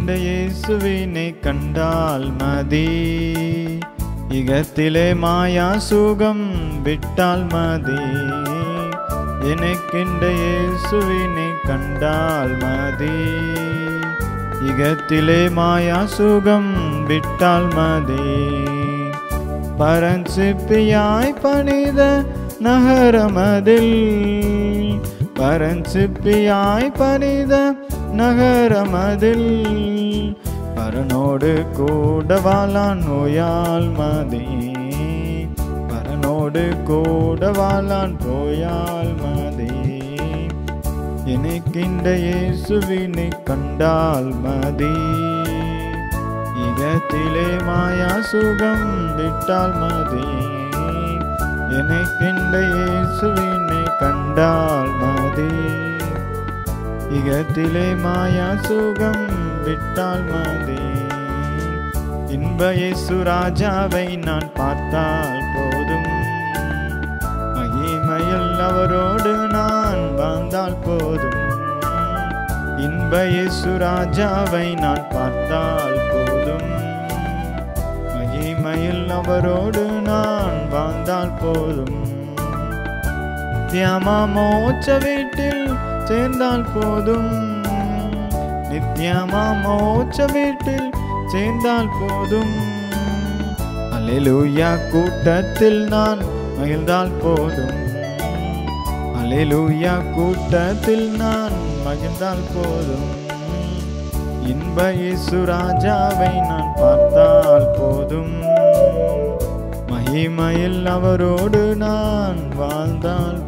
எனக்கின்ற இயேசுவினை கண்டால் மதி, இகத்திலே மாயா சுகம் விட்டால் மதி. எனக்கின்ற இயேசுவினை கண்டால் மதி, இகத்திலே மாயா சுகம் விட்டால் மதி. பரஞ்சிப்பியாய் பணித நகரமதில், பரஞ்சிப்பியாய் பணித நகரமதில், பரனோடு கூட வாழான் நோயால் மதி, பரனோடு கூட வாழான் நோயால் மதி. எனக்கின்ற இயேசுவினை கண்டால் மதி, இகத்திலே மாயா சுகம் விட்டால் மதி. எனக்கின்ற இயேசுவினை கண்டால் மதி, இகத்திலே மாயா சுகம் விட்டால் மதி. இன்ப இயேசு ராஜாவை நான் பார்த்தால் போதும், மகிமையில் அவரோடு நான் வாழ்ந்தால் போதும். இன்ப இயேசு ராஜாவை நான் பார்த்தால் போதும், மகிமையில் அவரோடு நான் வாழ்ந்தால் போதும். நித்தியமா மோட்ச வீட்டில் சேர்ந்தால் போதும், நித்தியமா மோட்ச வீட்டில் சேர்ந்தால் போதும். அல்லேலூயா கூட்டத்தில் நான் மகிழ்ந்தால் போதும், அல்லேலூயா கூட்டத்தில் நான் மகிழ்ந்தால் போதும். இன்ப இயேசு ராஜாவை நான் பார்த்தால் போதும், மகிமையில் அவரோடு நான் வாழ்ந்தால்